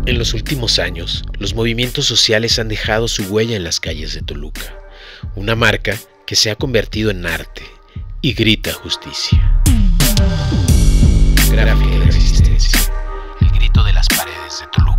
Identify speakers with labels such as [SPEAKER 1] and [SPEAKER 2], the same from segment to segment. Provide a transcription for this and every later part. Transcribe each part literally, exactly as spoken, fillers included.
[SPEAKER 1] En los últimos años, los movimientos sociales han dejado su huella en las calles de Toluca, una marca que se ha convertido en arte y grita justicia. Gráfica de resistencia, el grito de las paredes de Toluca.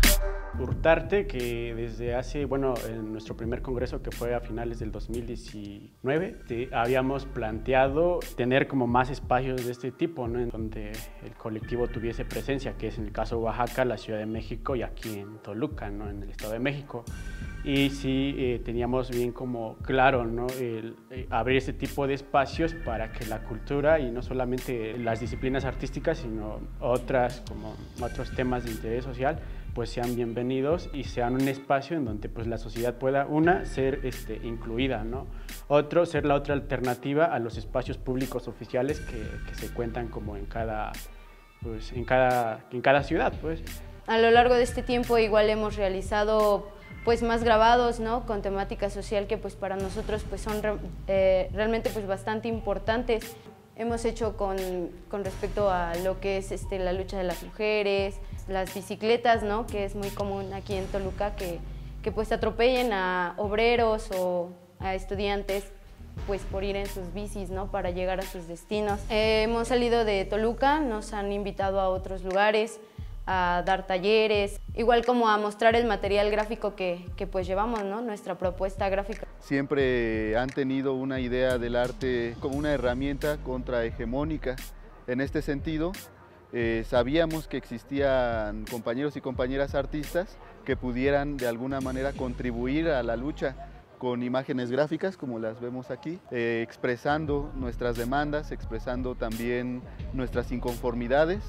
[SPEAKER 2] Urtarte, que desde hace, bueno, en nuestro primer congreso, que fue a finales del dos mil diecinueve, te, habíamos planteado tener como más espacios de este tipo, ¿no? En donde el colectivo tuviese presencia, que es en el caso de Oaxaca, la Ciudad de México y aquí en Toluca, ¿no? En el Estado de México. Y sí eh, teníamos bien como claro, ¿no? el, eh, abrir este tipo de espacios para que la cultura, y no solamente las disciplinas artísticas, sino otras, como otros temas de interés social, pues sean bienvenidos y sean un espacio en donde pues la sociedad pueda, una, ser este, incluida, ¿no? Otro, ser la otra alternativa a los espacios públicos oficiales que, que se cuentan como en cada, pues, en cada, en cada ciudad, pues.
[SPEAKER 3] A lo largo de este tiempo igual hemos realizado pues más grabados, ¿no? Con temática social que pues para nosotros pues son eh, realmente pues bastante importantes. Hemos hecho con, con respecto a lo que es este, la lucha de las mujeres, las bicicletas, ¿no? Que es muy común aquí en Toluca que, que pues atropellen a obreros o a estudiantes pues por ir en sus bicis, ¿no? Para llegar a sus destinos. Eh, hemos salido de Toluca, nos han invitado a otros lugares a dar talleres, igual como a mostrar el material gráfico que, que pues llevamos, ¿no? Nuestra propuesta gráfica.
[SPEAKER 4] Siempre han tenido una idea del arte como una herramienta contrahegemónica. En este sentido, eh, sabíamos que existían compañeros y compañeras artistas que pudieran de alguna manera contribuir a la lucha con imágenes gráficas como las vemos aquí, eh, expresando nuestras demandas, expresando también nuestras inconformidades,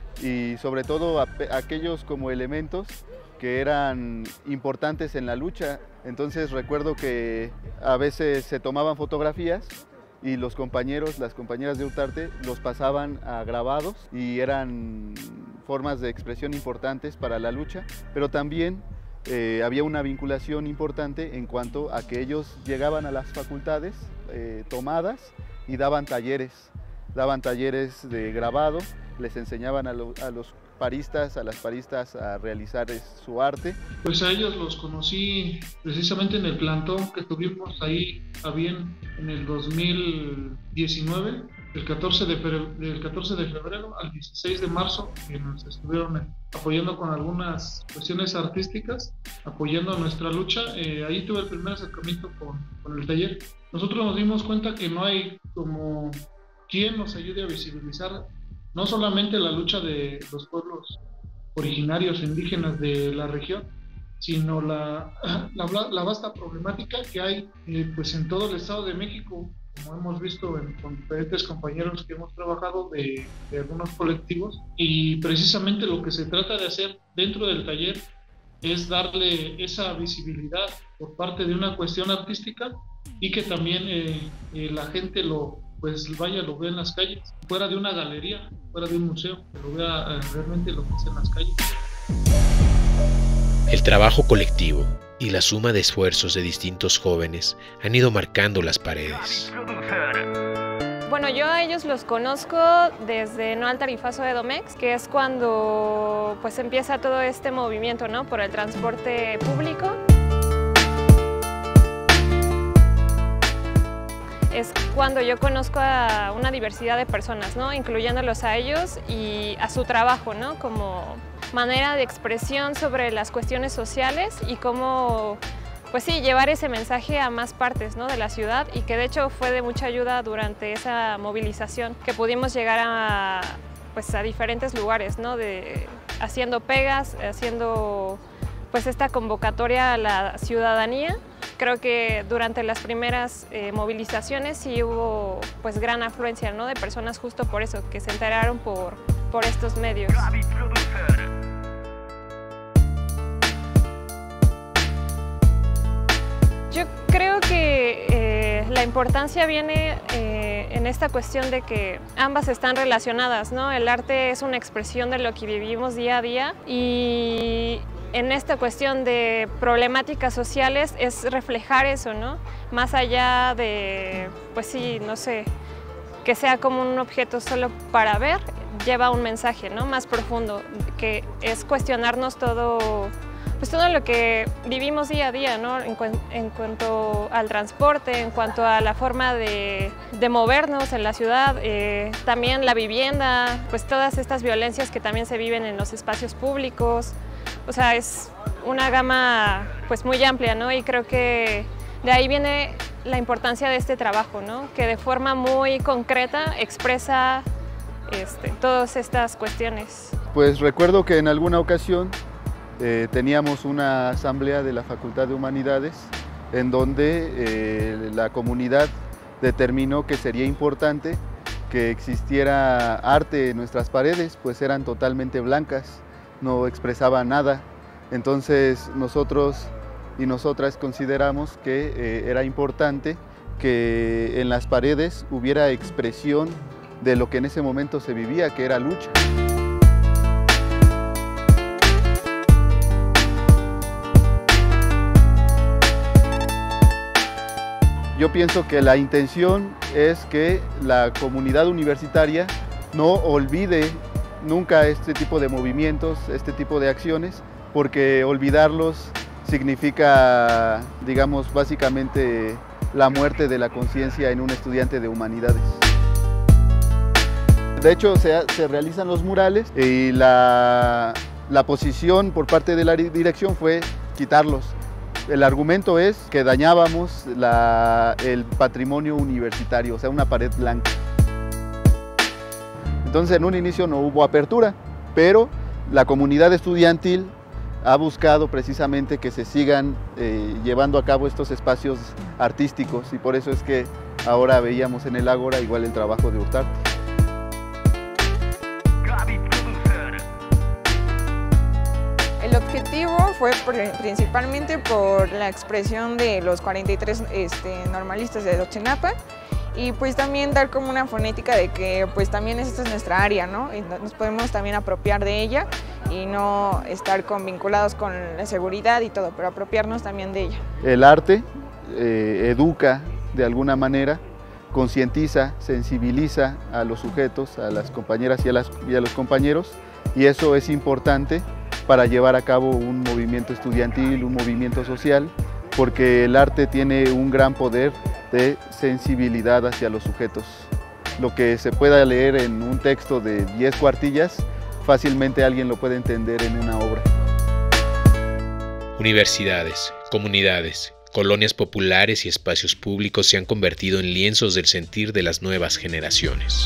[SPEAKER 4] y sobre todo a, a aquellos como elementos que eran importantes en la lucha. Entonces recuerdo que a veces se tomaban fotografías y los compañeros, las compañeras de Urtarte los pasaban a grabados y eran formas de expresión importantes para la lucha, pero también eh, había una vinculación importante en cuanto a que ellos llegaban a las facultades eh, tomadas y daban talleres, daban talleres de grabado, les enseñaban a, lo, a los paristas, a las paristas a realizar su arte.
[SPEAKER 5] Pues a ellos los conocí precisamente en el plantón que tuvimos ahí a bien en el dos mil diecinueve, del catorce de febrero, del catorce de febrero al dieciséis de marzo, que nos estuvieron apoyando con algunas cuestiones artísticas, apoyando nuestra lucha. Eh, ahí tuve el primer acercamiento con, con el taller. Nosotros nos dimos cuenta que no hay como quien nos ayude a visibilizar no solamente la lucha de los pueblos originarios indígenas de la región, sino la, la, la vasta problemática que hay eh, pues en todo el Estado de México, como hemos visto en, con diferentes compañeros que hemos trabajado de, de algunos colectivos. Y precisamente lo que se trata de hacer dentro del taller es darle esa visibilidad por parte de una cuestión artística y que también eh, eh, la gente lo pues vaya, lo vea en las calles, fuera de una galería, fuera de un museo, que lo vea eh, realmente lo que es en las calles.
[SPEAKER 1] El trabajo colectivo y la suma de esfuerzos de distintos jóvenes han ido marcando las paredes.
[SPEAKER 6] Bueno, yo a ellos los conozco desde No al Tarifazo de Domex, que es cuando pues empieza todo este movimiento, ¿no? Por el transporte público. Es cuando yo conozco a una diversidad de personas, ¿no? Incluyéndolos a ellos y a su trabajo, ¿no? Como manera de expresión sobre las cuestiones sociales y cómo, pues sí, llevar ese mensaje a más partes, ¿no? De la ciudad, y que de hecho fue de mucha ayuda durante esa movilización, que pudimos llegar a, pues, a diferentes lugares, ¿no? De, haciendo pegas, haciendo pues esta convocatoria a la ciudadanía. Creo que durante las primeras eh, movilizaciones sí hubo pues gran afluencia, ¿no? De personas justo por eso, que se enteraron por, por estos medios. Yo creo que eh, la importancia viene eh, en esta cuestión de que ambas están relacionadas, ¿no? El arte es una expresión de lo que vivimos día a día, y en esta cuestión de problemáticas sociales es reflejar eso, ¿no? Más allá de, pues sí, no sé, que sea como un objeto solo para ver, lleva un mensaje, ¿no?, más profundo, que es cuestionarnos todo, pues todo lo que vivimos día a día, ¿no?, en, cu en cuanto al transporte, en cuanto a la forma de, de movernos en la ciudad, eh, también la vivienda, pues todas estas violencias que también se viven en los espacios públicos. O sea, es una gama pues muy amplia, ¿no?, y creo que de ahí viene la importancia de este trabajo, ¿no?, que de forma muy concreta expresa este, todas estas cuestiones.
[SPEAKER 4] Pues recuerdo que en alguna ocasión eh, teníamos una asamblea de la Facultad de Humanidades en donde eh, la comunidad determinó que sería importante que existiera arte en nuestras paredes, pues eran totalmente blancas, no expresaba nada. Entonces nosotros y nosotras consideramos que eh, era importante que en las paredes hubiera expresión de lo que en ese momento se vivía, que era lucha. Yo pienso que la intención es que la comunidad universitaria no olvide nunca este tipo de movimientos, este tipo de acciones, porque olvidarlos significa, digamos, básicamente la muerte de la conciencia en un estudiante de humanidades. De hecho, se, se realizan los murales y la, la posición por parte de la dirección fue quitarlos. El argumento es que dañábamos la, el patrimonio universitario, o sea, una pared blanca. Entonces, en un inicio no hubo apertura, pero la comunidad estudiantil ha buscado precisamente que se sigan eh, llevando a cabo estos espacios artísticos y por eso es que ahora veíamos en el Ágora igual el trabajo de Urtarte.
[SPEAKER 7] El objetivo fue principalmente por la expresión de los cuarenta y tres este, normalistas de Ayotzinapa y pues también dar como una fonética de que pues también esta es nuestra área, ¿no? Y nos podemos también apropiar de ella y no estar con, vinculados con la seguridad y todo, pero apropiarnos también de ella. El arte eh, educa de alguna manera, concientiza, sensibiliza a los sujetos, a las compañeras y a, las, y a los compañeros, y eso es importante para llevar a cabo un movimiento estudiantil, un movimiento social, porque el arte tiene un gran poder de sensibilidad hacia los sujetos. Lo que se pueda leer en un texto de diez cuartillas, fácilmente alguien lo puede entender en una obra.
[SPEAKER 1] Universidades, comunidades, colonias populares y espacios públicos se han convertido en lienzos del sentir de las nuevas generaciones.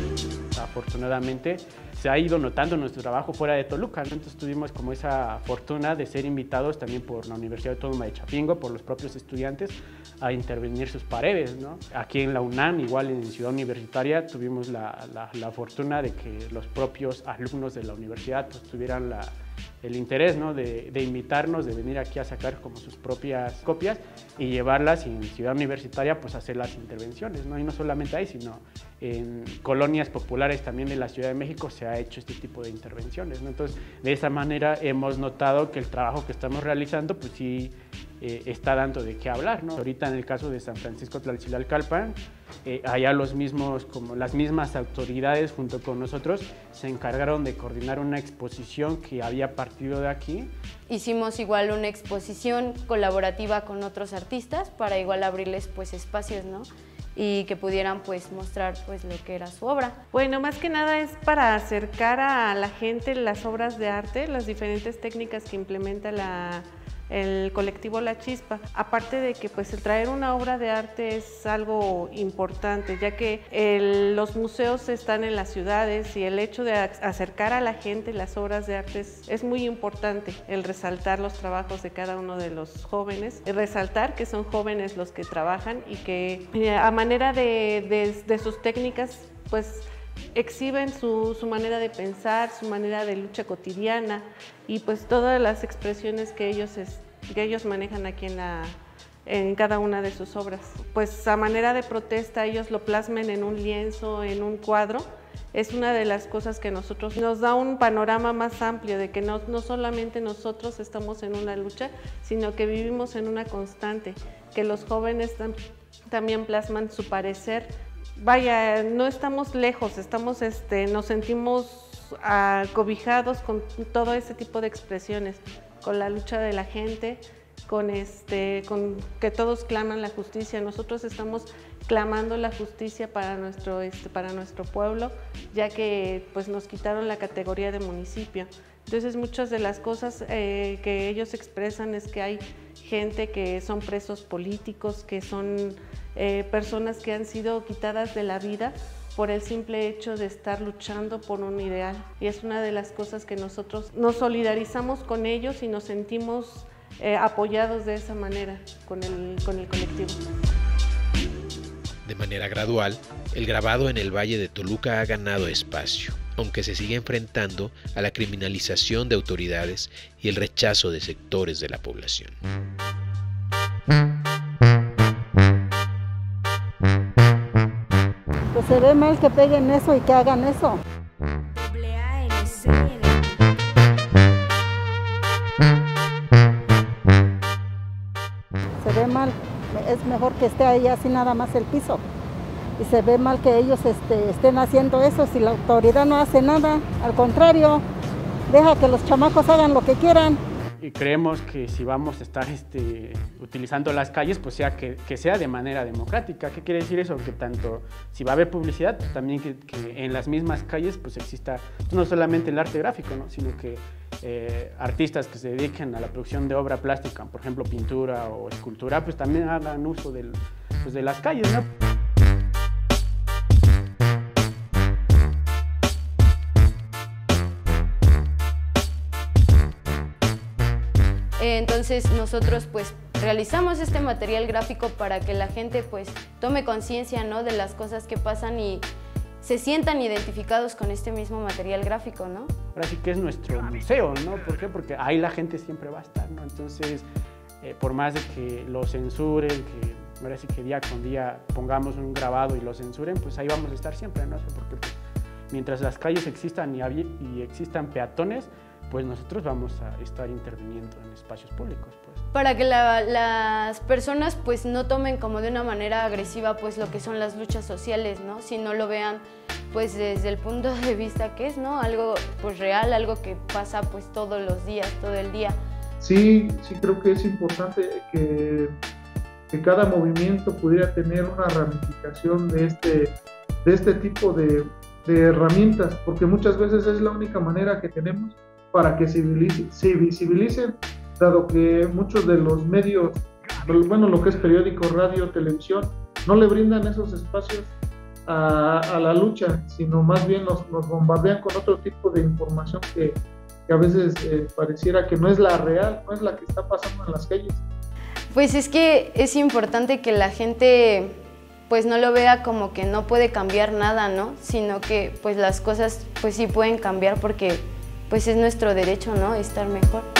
[SPEAKER 2] Afortunadamente se ha ido notando nuestro trabajo fuera de Toluca, ¿no? Entonces tuvimos como esa fortuna de ser invitados también por la Universidad Autónoma de Chapingo, por los propios estudiantes, a intervenir sus paredes, ¿no? Aquí en la UNAM, igual en Ciudad Universitaria, tuvimos la, la, la fortuna de que los propios alumnos de la universidad pues, tuvieran la, el interés, ¿no? de, de invitarnos, de venir aquí a sacar como sus propias copias y llevarlas en Ciudad Universitaria, pues a hacer las intervenciones, ¿no? Y no solamente ahí, sino en colonias populares también de la Ciudad de México se ha hecho este tipo de intervenciones, ¿no? Entonces, de esa manera hemos notado que el trabajo que estamos realizando, pues sí, eh, está dando de qué hablar, ¿no? Ahorita en el caso de San Francisco Tlalchilalcalpan, eh, allá los mismos, como las mismas autoridades junto con nosotros se encargaron de coordinar una exposición que había partido de aquí.
[SPEAKER 3] Hicimos igual una exposición colaborativa con otros artistas para igual abrirles pues espacios, ¿no? Y que pudieran pues mostrar pues lo que era su obra.
[SPEAKER 8] Bueno, más que nada es para acercar a la gente las obras de arte, las diferentes técnicas que implementa la, el colectivo La Chispa. Aparte de que pues el traer una obra de arte es algo importante, ya que el, los museos están en las ciudades y el hecho de acercar a la gente las obras de arte es, es muy importante, el resaltar los trabajos de cada uno de los jóvenes, el resaltar que son jóvenes los que trabajan y que eh, a manera de, de, de sus técnicas pues exhiben su, su manera de pensar, su manera de lucha cotidiana y pues todas las expresiones que ellos, es, que ellos manejan aquí en, la, en cada una de sus obras. Pues a manera de protesta ellos lo plasmen en un lienzo, en un cuadro, es una de las cosas que nosotros nos da un panorama más amplio de que no, no solamente nosotros estamos en una lucha, sino que vivimos en una constante, que los jóvenes tam, también plasman su parecer vaya, no estamos lejos, estamos, este, nos sentimos acobijados con todo ese tipo de expresiones, con la lucha de la gente, con, este, con que todos claman la justicia. Nosotros estamos clamando la justicia para nuestro, este, para nuestro pueblo, ya que pues, nos quitaron la categoría de municipio. Entonces muchas de las cosas eh, que ellos expresan es que hay gente que son presos políticos, que son eh, personas que han sido quitadas de la vida por el simple hecho de estar luchando por un ideal. Y es una de las cosas que nosotros nos solidarizamos con ellos y nos sentimos eh, apoyados de esa manera con el, con el colectivo.
[SPEAKER 1] De manera gradual, el grabado en el Valle de Toluca ha ganado espacio, aunque se sigue enfrentando a la criminalización de autoridades y el rechazo de sectores de la población.
[SPEAKER 9] Pues se ve mal que peguen eso y que hagan eso. Se ve mal, es mejor que esté ahí así nada más el piso. Y se ve mal que ellos este, estén haciendo eso si la autoridad no hace nada. Al contrario, deja que los chamacos hagan lo que quieran.
[SPEAKER 2] Y creemos que si vamos a estar este, utilizando las calles, pues sea que, que sea de manera democrática. ¿Qué quiere decir eso? Que tanto, si va a haber publicidad, pues también que, que en las mismas calles pues exista no solamente el arte gráfico, ¿no? Sino que eh, artistas que se dediquen a la producción de obra plástica, por ejemplo pintura o escultura, pues también hagan uso del, pues, de las calles, ¿no?
[SPEAKER 3] Entonces nosotros pues realizamos este material gráfico para que la gente pues tome conciencia, ¿no?, de las cosas que pasan y se sientan identificados con este mismo material gráfico, ¿no?
[SPEAKER 2] Ahora sí que es nuestro museo, ¿no? ¿Por qué? Porque ahí la gente siempre va a estar, ¿no? Entonces, eh, por más de que lo censuren, que ahora sí que día con día pongamos un grabado y lo censuren, pues ahí vamos a estar siempre, ¿no? Porque pues, mientras las calles existan y, y existan peatones, pues nosotros vamos a estar interviniendo en espacios públicos, pues.
[SPEAKER 3] Para que la, las personas pues no tomen como de una manera agresiva pues lo que son las luchas sociales, ¿no? Sino lo vean pues desde el punto de vista que es, ¿no? Algo pues real, algo que pasa pues todos los días, todo el día.
[SPEAKER 5] Sí, sí creo que es importante que, que cada movimiento pudiera tener una ramificación de este, de este tipo de, de herramientas, porque muchas veces es la única manera que tenemos para que se visibilicen, dado que muchos de los medios, bueno, lo que es periódico, radio, televisión, no le brindan esos espacios a, a la lucha, sino más bien nos, nos bombardean con otro tipo de información que, que a veces eh, pareciera que no es la real, no es la que está pasando en las calles.
[SPEAKER 3] Pues es que es importante que la gente pues no lo vea como que no puede cambiar nada, ¿no? Sino que pues las cosas pues sí pueden cambiar porque pues es nuestro derecho, ¿no? Estar mejor.